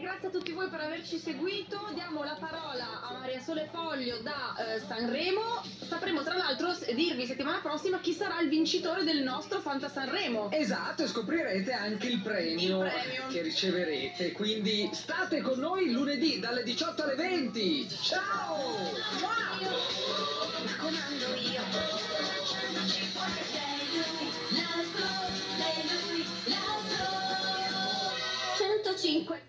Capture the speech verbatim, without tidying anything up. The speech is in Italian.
grazie a tutti voi per averci seguito. Diamo la parola a Maria Sole Foglio da eh, Sanremo. Sapremo tra l'altro dirvi settimana prossima chi sarà il vincitore del nostro Fanta Sanremo. Esatto, e scoprirete anche il premio, il premio che riceverete. Quindi state con noi lunedì dalle diciotto alle venti. Ciao! Wow! Ma comando io. centocinque